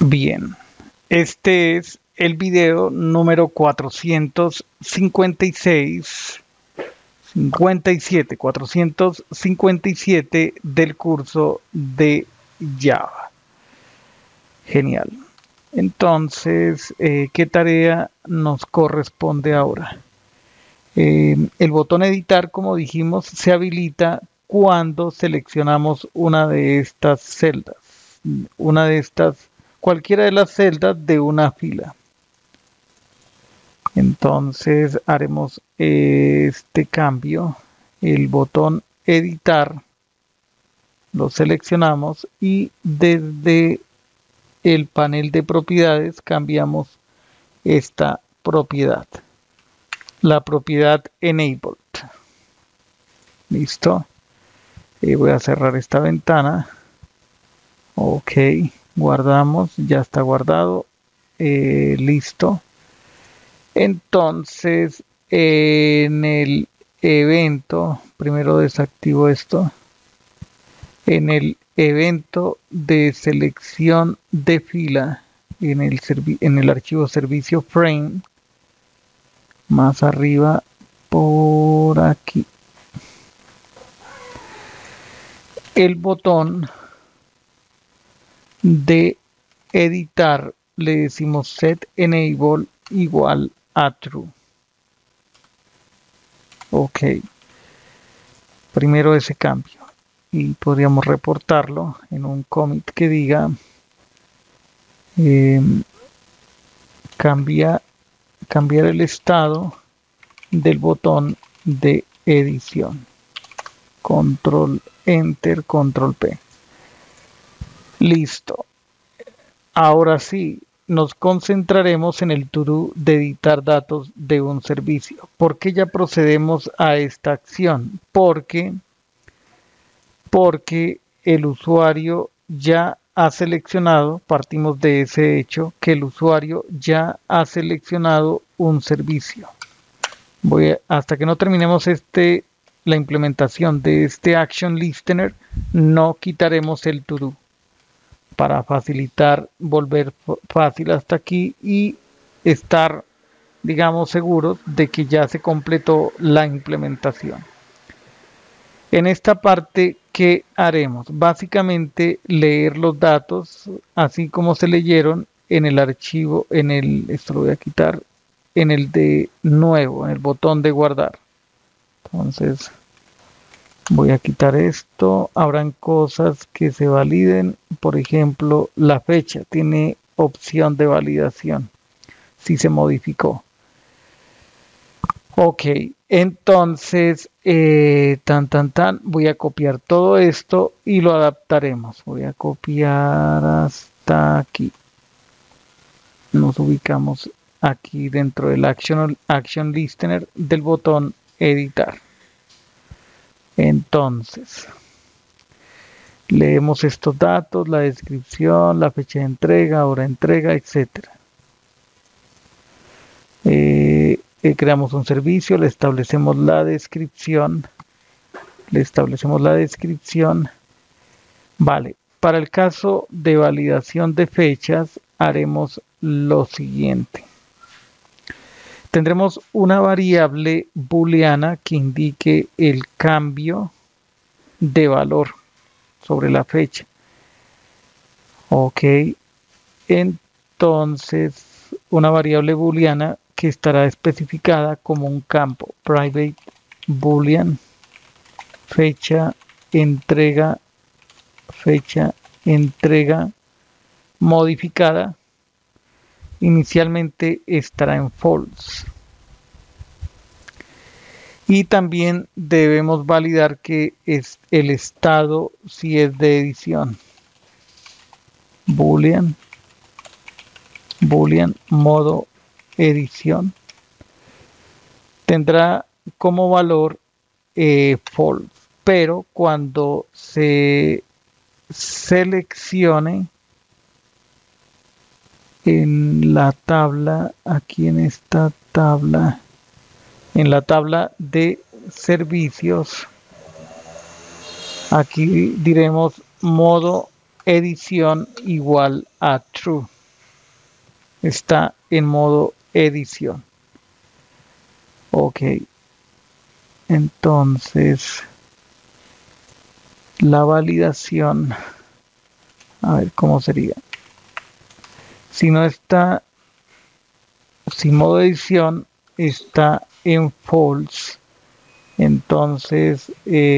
Bien, este es el video número 457 del curso de Java. Genial. Entonces, ¿qué tarea nos corresponde ahora? El botón editar, como dijimos, se habilita cuando seleccionamos una de estas celdas, cualquiera de las celdas de una fila. Entonces haremos este cambio, el botón editar, lo seleccionamos y desde el panel de propiedades cambiamos esta propiedad, la propiedad enabled. Listo. Voy a cerrar esta ventana. Ok, guardamos, ya está guardado. Listo. Entonces, en el evento, primero desactivo esto. En el evento de selección de fila, en el archivo servicio frame, más arriba, por aquí, el botón de editar le decimos set enable igual a true. Ok, primero ese cambio y podríamos reportarlo en un commit que diga cambiar el estado del botón de edición. Control enter, control P. Listo. Ahora sí, nos concentraremos en el to-do de editar datos de un servicio. ¿Por qué ya procedemos a esta acción? Porque el usuario ya ha seleccionado, partimos de ese hecho, que el usuario ya ha seleccionado un servicio. Hasta que no terminemos la implementación de este Action Listener, no quitaremos el to-do para facilitar, volver fácil hasta aquí y estar, digamos, seguros de que ya se completó la implementación. En esta parte, ¿qué haremos? Básicamente leer los datos así como se leyeron en el archivo, esto lo voy a quitar, en el de nuevo, en el botón de guardar. Entonces voy a quitar esto. Habrán cosas que se validen, por ejemplo la fecha tiene opción de validación si se modificó. Ok, entonces voy a copiar todo esto y lo adaptaremos. Voy a copiar hasta aquí. Nos ubicamos aquí dentro del Action Listener del botón editar. Entonces, leemos estos datos, la descripción, la fecha de entrega, hora de entrega, etcétera. Creamos un servicio, le establecemos la descripción. Vale, para el caso de validación de fechas, haremos lo siguiente. Tendremos una variable booleana que indique el cambio de valor sobre la fecha. Ok, entonces una variable booleana que estará especificada como un campo private boolean fecha entrega modificada. Inicialmente estará en false. Y también debemos validar que es el estado si es de edición. Boolean modo edición. Tendrá como valor false. Pero cuando se seleccione en la tabla, aquí en esta tabla, en la tabla de servicios, aquí diremos modo edición igual a true. está en modo edición. Ok, entonces la validación, a ver cómo sería. Si no está, si modo edición está en false, entonces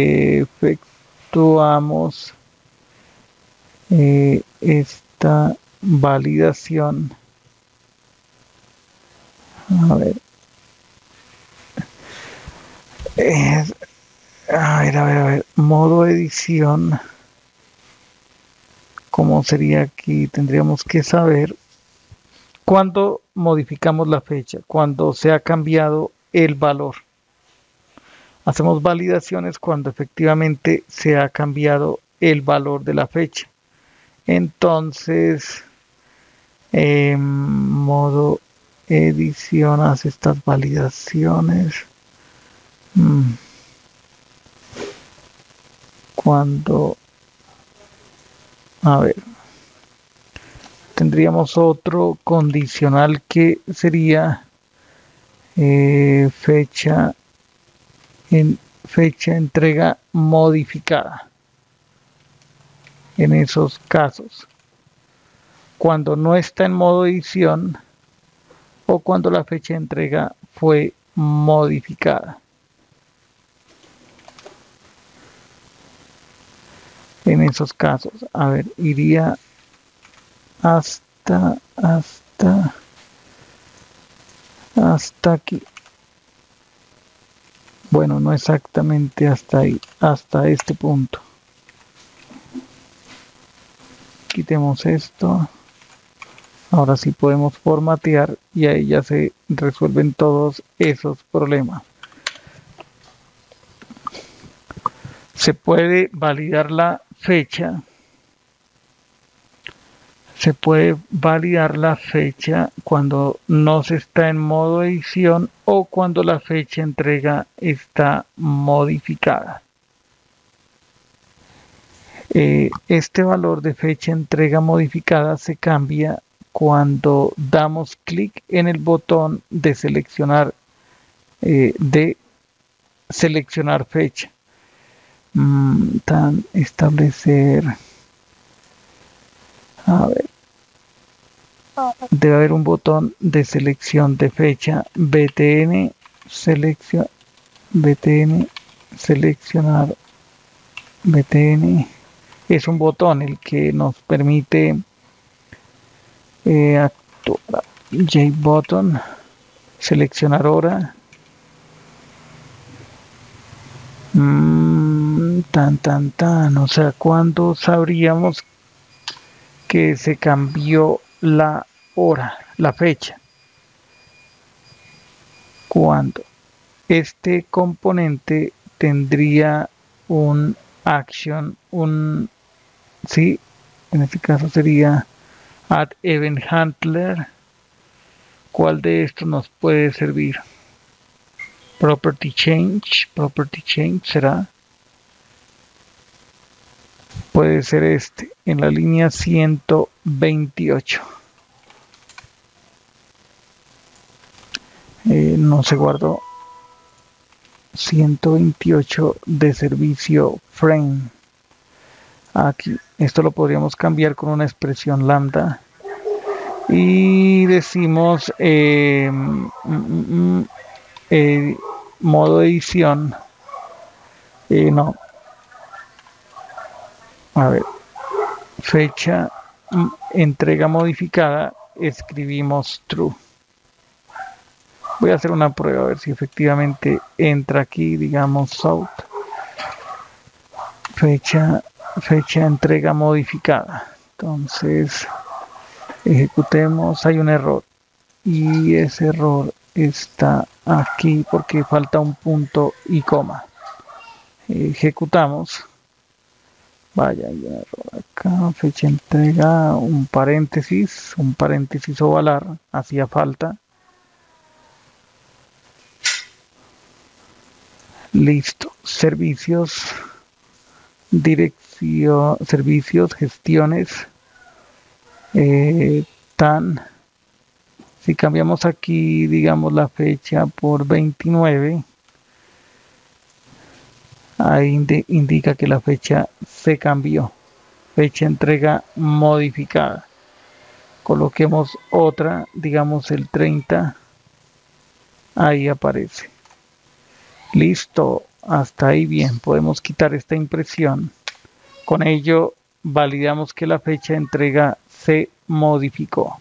efectuamos esta validación. A ver. A ver, modo edición. ¿Cómo sería aquí? Tendríamos que saber cuándo modificamos la fecha, cuando se ha cambiado el valor. Hacemos validaciones cuando efectivamente se ha cambiado el valor de la fecha. Entonces, modo edición hace estas validaciones. Cuando, a ver, tendríamos otro condicional que sería fecha entrega modificada. En esos casos, cuando no está en modo edición o cuando la fecha de entrega fue modificada. En esos casos, a ver, iría hasta aquí. Bueno, no exactamente hasta ahí, hasta este punto. Quitemos esto. Ahora sí podemos formatear y ahí ya se resuelven todos esos problemas. Se puede validar la fecha. Se puede validar la fecha cuando no se está en modo edición o cuando la fecha entrega está modificada. Este valor de fecha entrega modificada se cambia cuando damos clic en el botón de seleccionar fecha. Establecer. A ver. Debe haber un botón de selección de fecha. BTN seleccionar. BTN es un botón el que nos permite actuar. JButton, seleccionar hora. O sea, ¿cuándo sabríamos que se cambió la hora, la fecha? Cuando este componente tendría un action, sí, en este caso sería add event handler. ¿Cuál de estos nos puede servir? Property change será. Puede ser este, en la línea 128. No se guardó. 128 de servicio frame. Aquí, esto lo podríamos cambiar con una expresión lambda. Y decimos modo edición. No. A ver. Fecha entrega modificada. Escribimos true. Voy a hacer una prueba a ver si efectivamente entra aquí, digamos south. Fecha entrega modificada. Entonces, ejecutemos, hay un error. Y ese error está aquí porque falta un punto y coma. Ejecutamos. Vaya, hay un error acá. Fecha entrega, un paréntesis ovalar, hacía falta. Listo. Servicios, dirección, servicios, gestiones, tan Si cambiamos aquí, digamos, la fecha por 29, ahí indica que la fecha se cambió. Fecha entrega modificada. Coloquemos otra, digamos el 30, ahí aparece. Listo, hasta ahí bien, podemos quitar esta impresión. Con ello validamos que la fecha de entrega se modificó.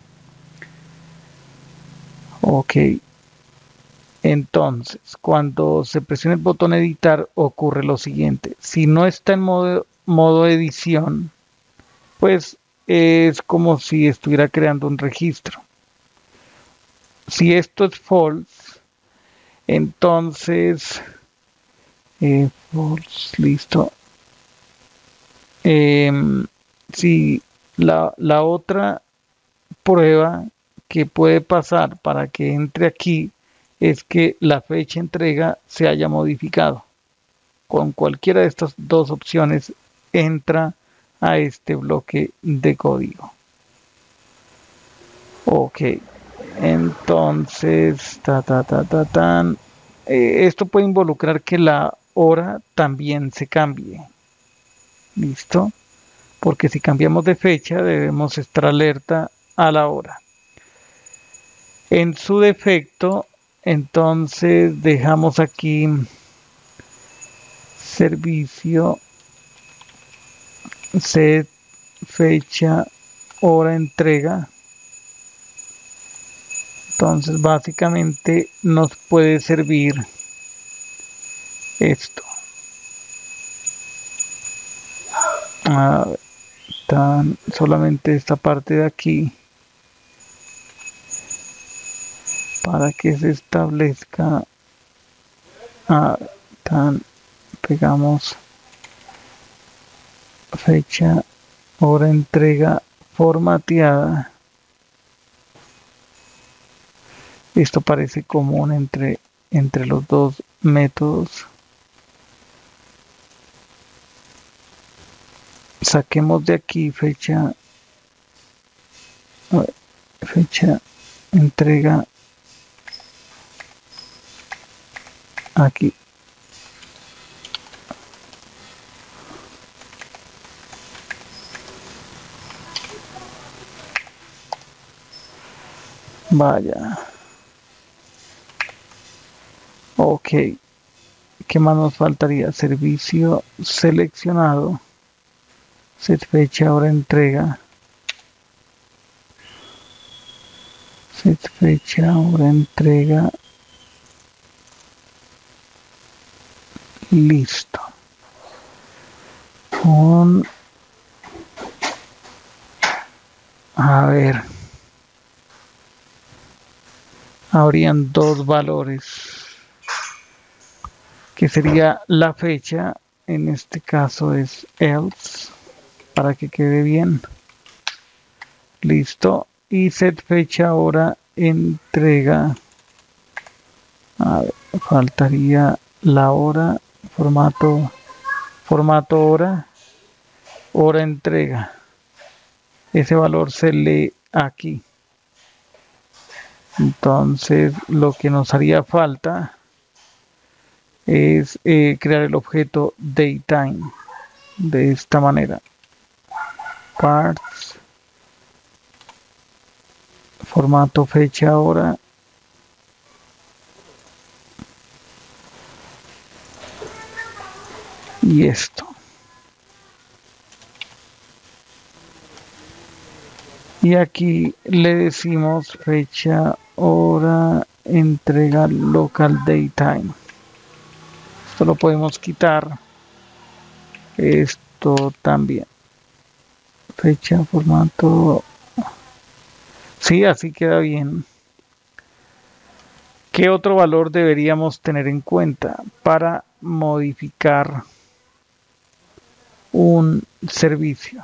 Ok, entonces cuando se presiona el botón editar ocurre lo siguiente. Si no está en modo edición, pues es como si estuviera creando un registro. Si esto es false, entonces false, listo. Si la otra prueba que puede pasar para que entre aquí es que la fecha de entrega se haya modificado. Con cualquiera de estas dos opciones entra a este bloque de código. Ok, entonces, esto puede involucrar que la hora también se cambie. ¿Listo? Porque si cambiamos de fecha debemos estar alerta a la hora. En su defecto, entonces dejamos aquí servicio, set, fecha, hora, entrega. Entonces básicamente nos puede servir esto. A ver, solamente esta parte de aquí para que se establezca. Pegamos fecha, hora, entrega formateada. Esto parece común entre los dos métodos. Saquemos de aquí fecha, entrega aquí. Vaya. Ok. ¿Qué más nos faltaría? Servicio seleccionado. Set fecha, hora, entrega. Set fecha, hora, entrega. Listo. A ver. Habrían dos valores. Que sería la fecha. En este caso es else. Para que quede bien. Listo. Y set fecha, hora, entrega. A ver, faltaría la hora, formato hora, hora, entrega. Ese valor se lee aquí. Entonces lo que nos haría falta es crear el objeto datetime de esta manera. Parts, formato fecha, hora. Y esto. Y aquí le decimos fecha, hora, entrega, local datetime. Esto lo podemos quitar. Esto también. Fecha, formato. Sí, así queda bien. ¿Qué otro valor deberíamos tener en cuenta para modificar un servicio?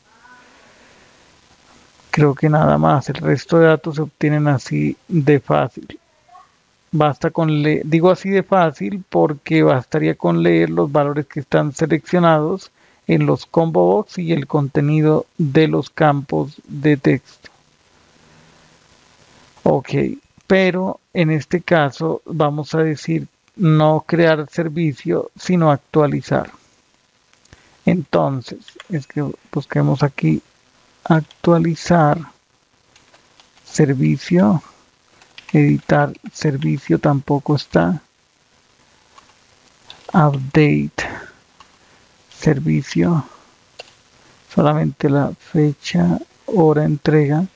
Creo que nada más. El resto de datos se obtienen así de fácil. Basta con leer, digo así de fácil porque bastaría con leer los valores que están seleccionados en los combo box y el contenido de los campos de texto. Ok, pero en este caso vamos a decir no crear servicio, sino actualizar. Entonces, es que busquemos aquí actualizar servicio, editar servicio tampoco está, update servicio, solamente la fecha, hora, entrega,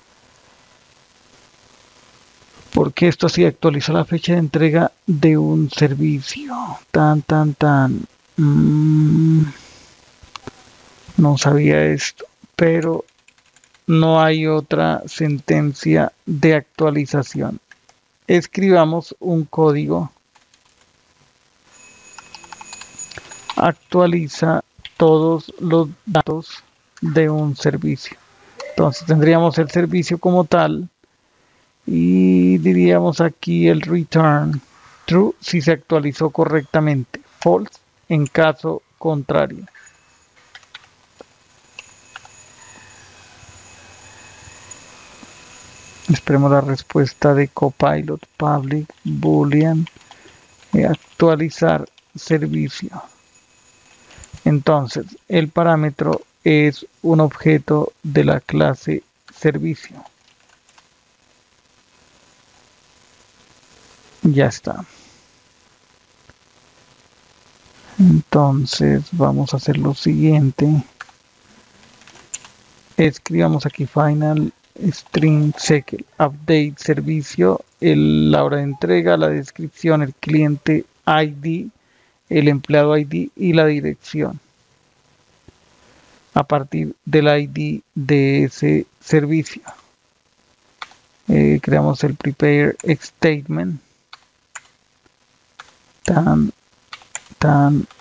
porque esto sí actualiza la fecha de entrega de un servicio. No sabía esto, pero no hay otra sentencia de actualización. Escribamos un código. Actualiza todos los datos de un servicio. Entonces tendríamos el servicio como tal y diríamos aquí el return true si se actualizó correctamente, false en caso contrario. Esperemos la respuesta de Copilot public boolean actualizar servicio. Entonces, el parámetro es un objeto de la clase servicio. Ya está. Entonces, vamos a hacer lo siguiente. Escribamos aquí final string check update servicio, la hora de entrega, la descripción, el cliente ID, el empleado ID y la dirección. A partir del ID de ese servicio, creamos el prepare statement. Tan.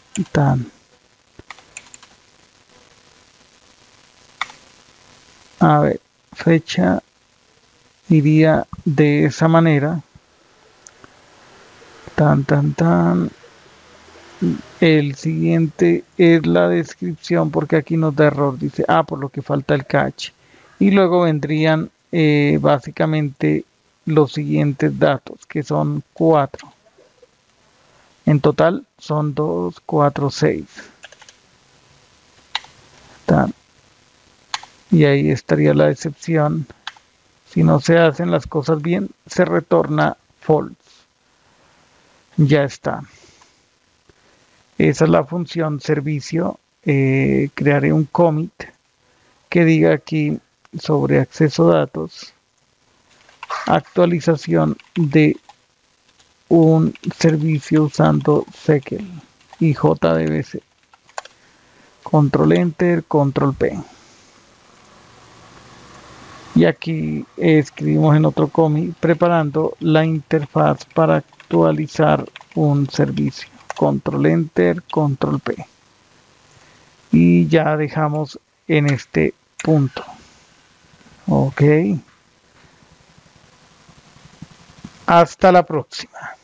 A ver, fecha iría de esa manera. El siguiente es la descripción porque aquí nos da error, dice, por lo que falta el cache. Y luego vendrían básicamente los siguientes datos, que son 4. En total son 2, 4, 6. Y ahí estaría la excepción. Si no se hacen las cosas bien, se retorna false. Ya está. Esa es la función servicio. Crearé un commit que diga aquí sobre acceso a datos, actualización de un servicio usando SQL y JDBC. Control Enter, Control P. Y aquí escribimos en otro commit preparando la interfaz para actualizar un servicio. Control Enter, Control P. Y ya dejamos en este punto. Ok. Hasta la próxima.